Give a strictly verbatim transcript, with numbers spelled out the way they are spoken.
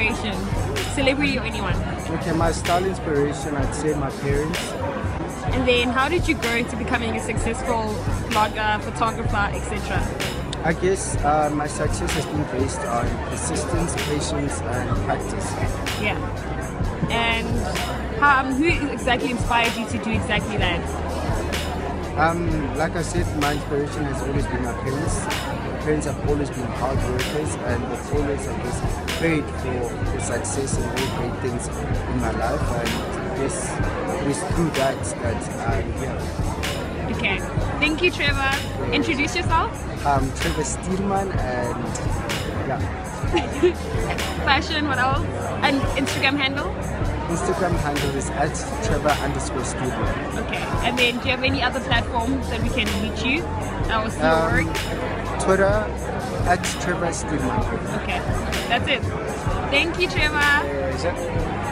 inspiration? Celebrity or anyone? Okay, my style inspiration, I'd say my parents. And then how did you grow into becoming a successful blogger, photographer, et cetera? I guess uh, my success has been based on persistence, patience, and practice. Yeah. And um, who exactly inspired you to do exactly that? Um, like I said, my inspiration has always been my parents. My parents have always been hard workers and they've always, I guess, prayed for, for success and all great things in my life. And yes, it is through that that I'm here. Okay. Thank you, Trevor. Yeah. Introduce yourself. Um, Trevor Stuurman and yeah. Fashion, what else? And Instagram handle? Instagram handle is at Trevor underscore Stuurman. Okay. And then do you have any other platforms that we can reach you? That will see your um, work? Twitter at Trevor Stuurman. Okay. That's it. Thank you, Trevor. Uh,